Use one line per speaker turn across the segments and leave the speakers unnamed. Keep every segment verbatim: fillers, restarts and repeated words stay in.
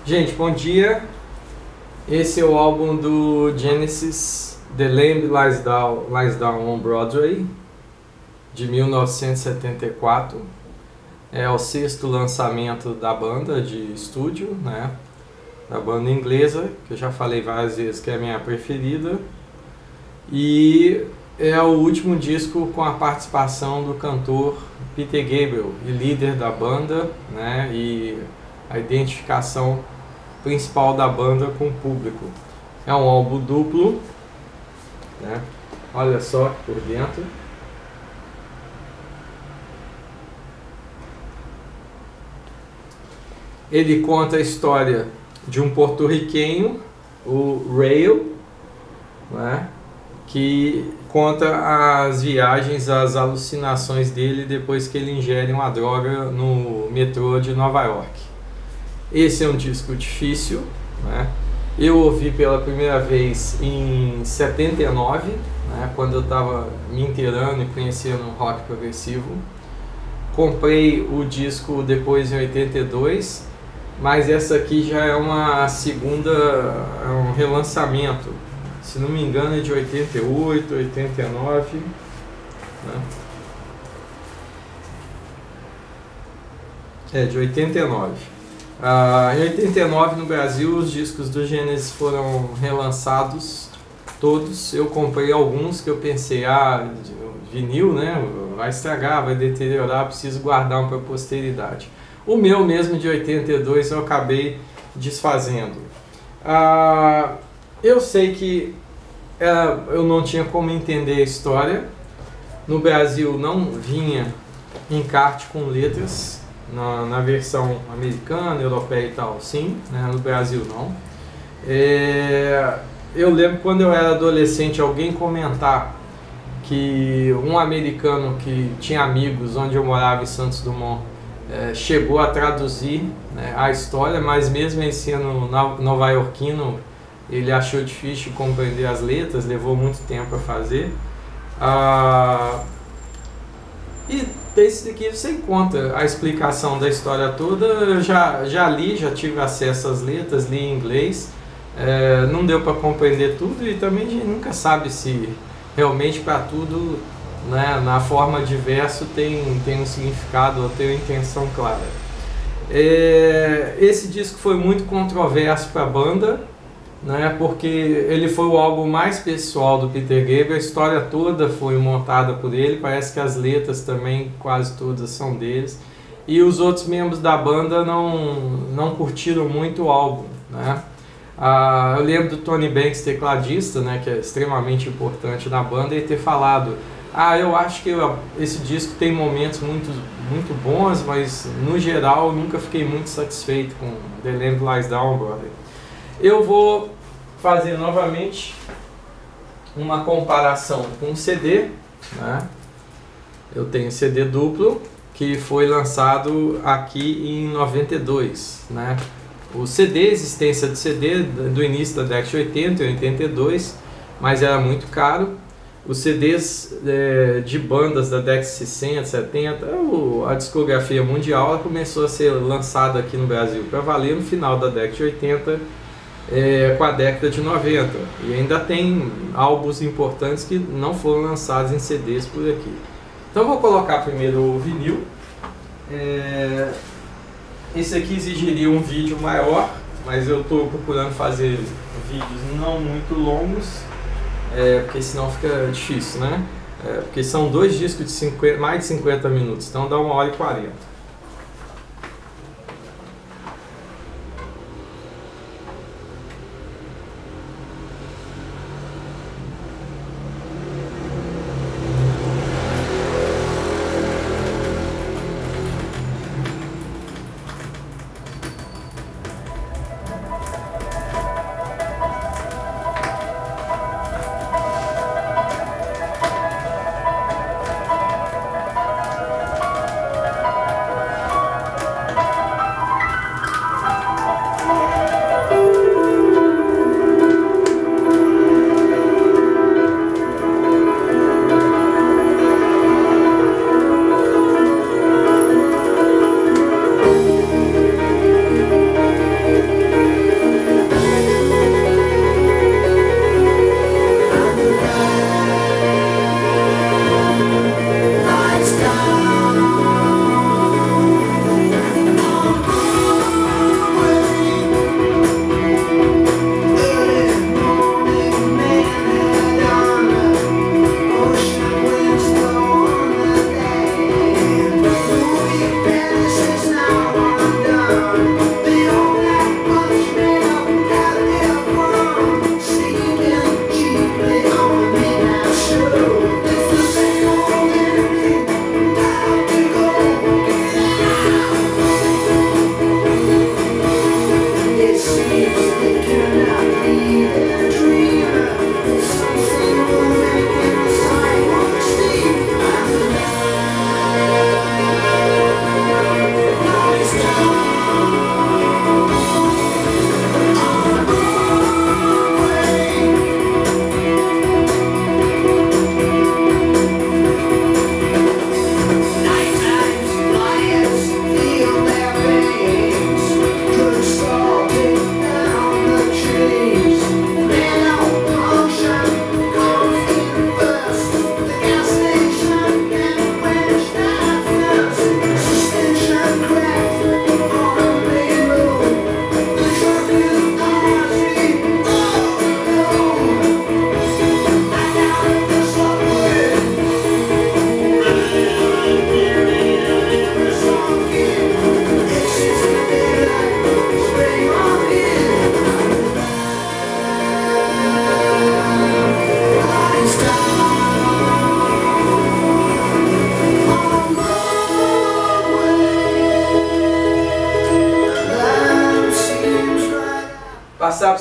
Gente, bom dia. Esse é o álbum do Genesis, The Lamb Lies Down, Lies Down on Broadway, de mil novecentos e setenta e quatro. É o sexto lançamento da banda de estúdio, né? Da banda inglesa, que eu já falei várias vezes que é a minha preferida. E é o último disco com a participação do cantor Peter Gabriel, e líder da banda, né? E a identificação principal da banda com o público. É um álbum duplo, né? Olha só aqui por dentro. Ele conta a história de um porto-riquenho, o Rail, né? Que conta as viagens, as alucinações dele depois que ele ingere uma droga no metrô de Nova York. Esse é um disco difícil, né? Eu ouvi pela primeira vez em setenta e nove, né? Quando eu estava me inteirando e conhecendo o rock progressivo. Comprei o disco depois em oitenta e dois, mas essa aqui já é uma segunda, é um relançamento. Se não me engano é de oitenta e oito, oitenta e nove, né? É de oitenta e nove. Ah, em oitenta e nove no Brasil os discos do Genesis foram relançados todos. Eu comprei alguns que eu pensei, ah, vinil, né, vai estragar, vai deteriorar, preciso guardar um para a posteridade. O meu mesmo de oitenta e dois eu acabei desfazendo. Ah, eu sei que é, eu não tinha como entender a história. No Brasil não vinha encarte com letras. Na, na versão americana, europeia e tal, sim, né? No Brasil não. É, eu lembro quando eu era adolescente alguém comentar que um americano que tinha amigos onde eu morava em Santos Dumont é, chegou a traduzir, né, a história, mas mesmo ele sendo nova-iorquino, ele achou difícil compreender as letras, levou muito tempo para fazer. Ah, e esse daqui você encontra a explicação da história toda. Eu já, já li, já tive acesso às letras, li em inglês. É, não deu para compreender tudo e também a gente nunca sabe se realmente para tudo, né, na forma de verso tem, tem um significado ou tem uma intenção clara. É, esse disco foi muito controverso para a banda, né, porque ele foi o álbum mais pessoal do Peter Gabriel, a história toda foi montada por ele, parece que as letras também quase todas são deles, e os outros membros da banda não, não curtiram muito o álbum, né. Ah, eu lembro do Tony Banks, tecladista, né, que é extremamente importante na banda, e ter falado, ah, eu acho que eu, esse disco tem momentos muito, muito bons, mas no geral eu nunca fiquei muito satisfeito com The Lamb Lies Down, brother. Eu vou fazer novamente uma comparação com o C D, né? Eu tenho C D duplo que foi lançado aqui em noventa e dois, né? O C D, existência do C D do início da década de oitenta e oitenta e dois, mas era muito caro. Os C Ds é, de bandas da década de sessenta, setenta, a discografia mundial ela começou a ser lançada aqui no Brasil para valer no final da década de oitenta. É, com a década de noventa, e ainda tem álbuns importantes que não foram lançados em C Ds por aqui. Então vou colocar primeiro o vinil. É, esse aqui exigiria um vídeo maior, mas eu estou procurando fazer vídeos não muito longos, é, porque senão fica difícil, né? É, porque são dois discos de cinquenta, mais de cinquenta minutos, então dá uma hora e quarenta.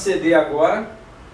C D agora.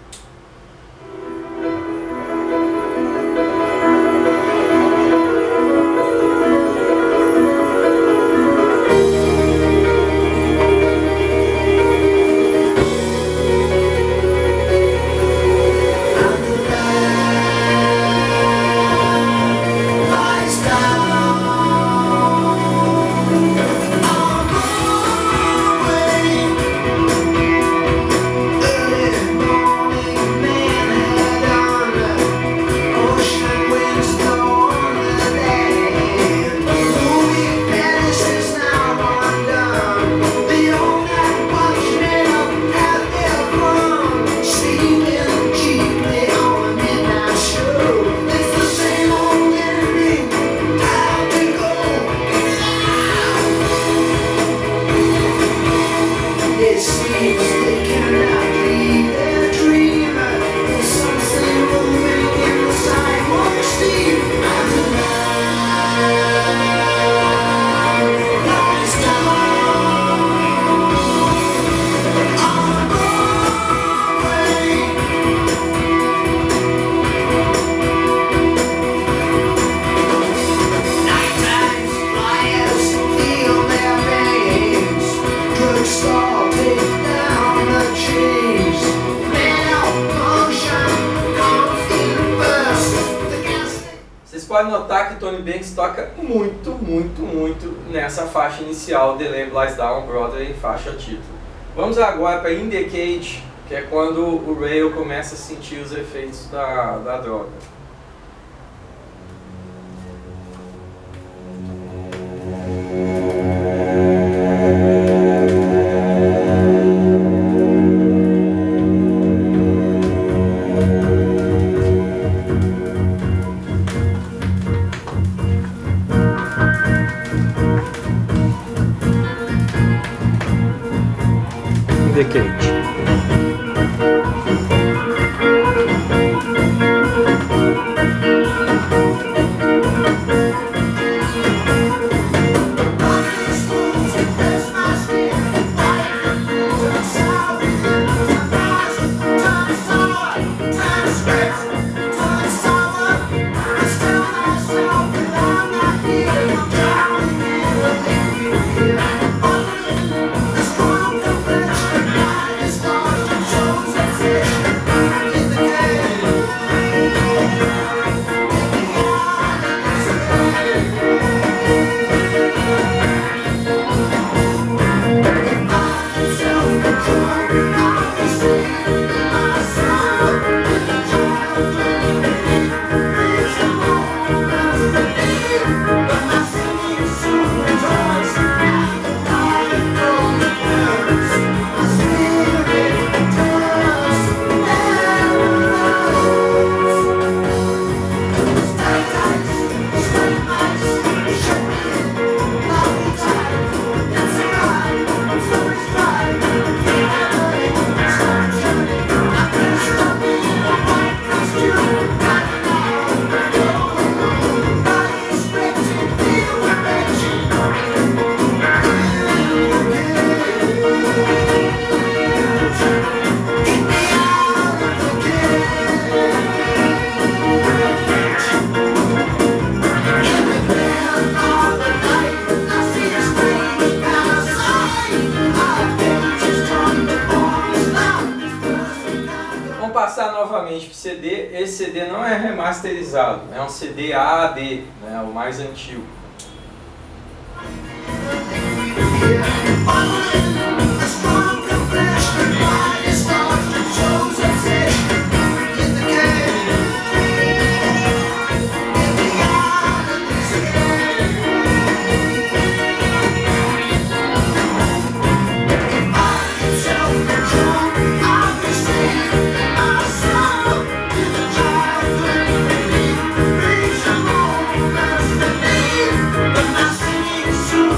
Pode notar que Tony Banks toca muito, muito, muito nessa faixa inicial, The Lamb Lies Down, Brother, em faixa título. Vamos agora para In The Cage, que é quando o Rail começa a sentir os efeitos da, da droga.
The Cage.
Novamente para o C D, esse C D não é remasterizado, é um C D A A D, né, o mais antigo.
So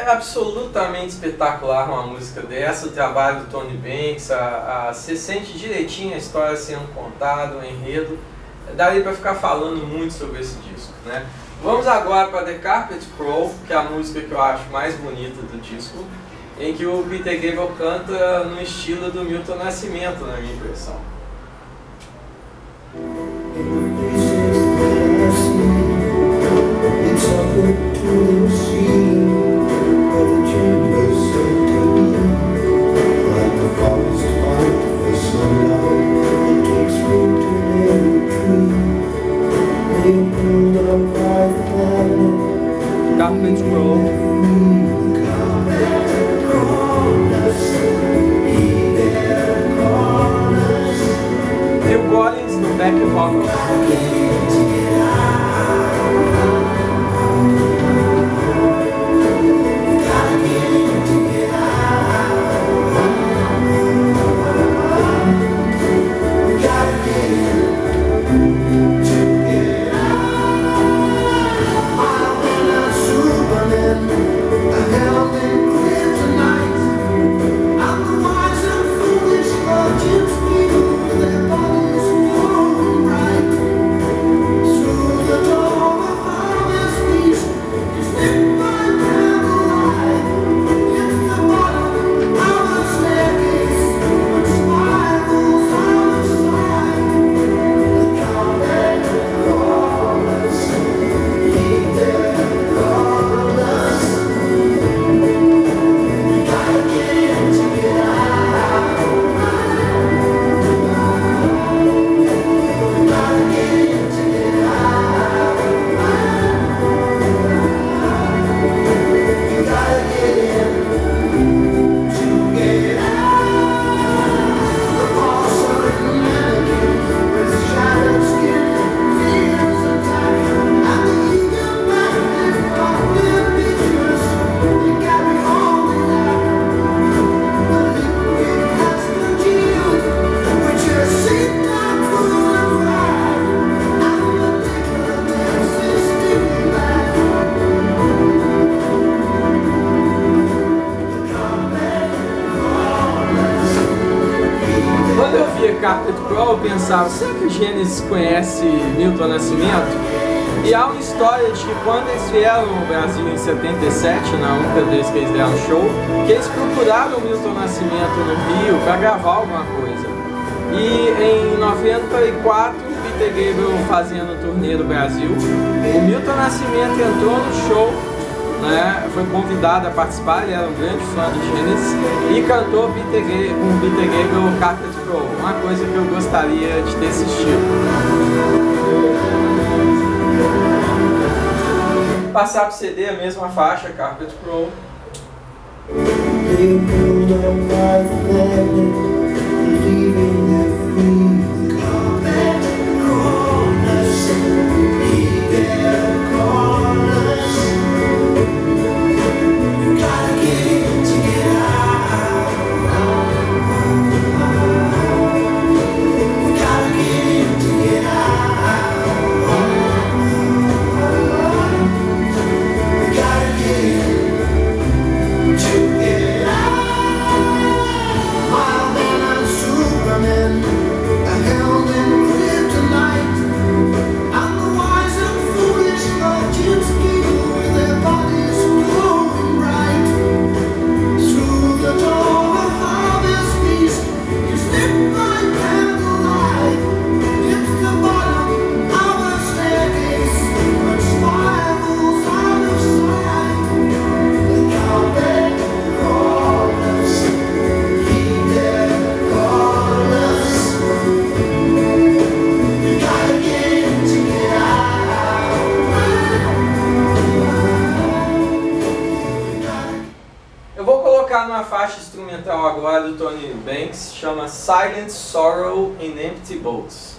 absolutamente espetacular uma música dessa, o trabalho do Tony Banks, a, a, você sente direitinho a história sendo contada, o enredo. Daria para ficar falando muito sobre esse disco, né? Vamos agora para The Carpet Crawl, que é a música que eu acho mais bonita do disco, em que o Peter Gabriel canta no estilo do Milton Nascimento, na minha impressão. Carpet Crawl. Phil Collins no back vocal. Carpet Crawl, eu pensava, será que o Genesis conhece Milton Nascimento? E há uma história de que quando eles vieram no Brasil em setenta e sete, na única vez que eles deram show, que eles procuraram o Milton Nascimento no Rio para gravar alguma coisa. E em noventa e quatro, Peter Gabriel fazendo o turnê do Brasil, o Milton Nascimento entrou no show, né, foi convidado a participar, ele era um grande fã do Genesis, e cantou Peter Gabriel, com o Peter Gabriel Carpet Crawl, uma coisa que eu gostaria de ter assistido. Passar pro C D a mesma faixa, Carpet Crawl. Uma faixa instrumental agora do Tony Banks, chama Silent Sorrow in Empty Boats.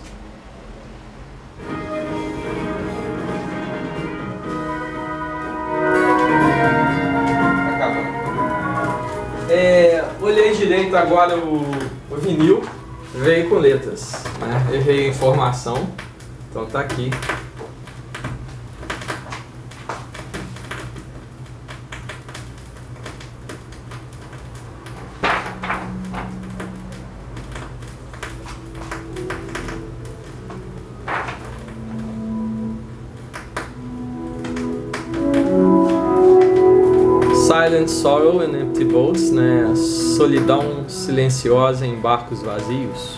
Acabou. É, olhei direito agora o, o vinil, veio com letras, né? Errei a informação, então tá aqui. Silent Sorrow in Empty Boats, né? Solidão silenciosa em barcos vazios.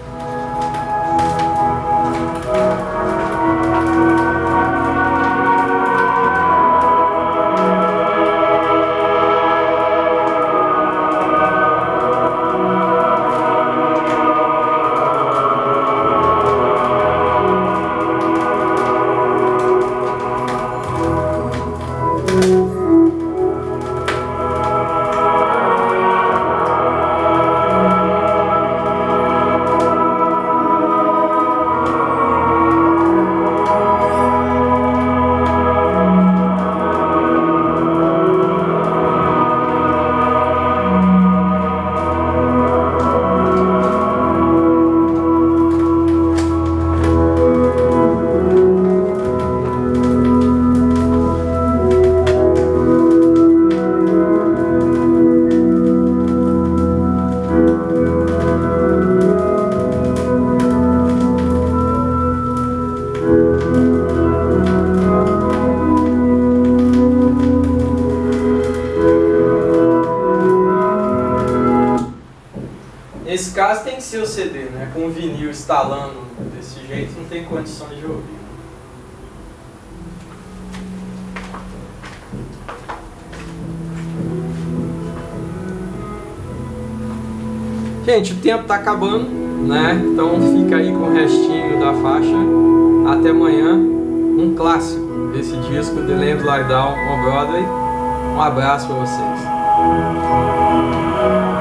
Nesse caso tem que ser o C D, né? Com o vinil instalando desse jeito não tem condições de ouvir. Gente, o tempo tá acabando, né? Então fica aí com o restinho da faixa. Até amanhã, um clássico desse disco, The Land Lie Down on Broadway. Um abraço para vocês.